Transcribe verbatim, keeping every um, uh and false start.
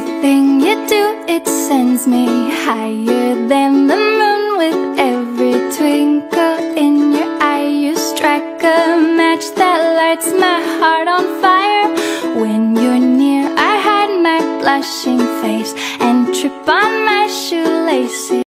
Everything you do, it sends me higher than the moon. With every twinkle in your eye, you strike a match that lights my heart on fire. When you're near, I hide my blushing face and trip on my shoelaces.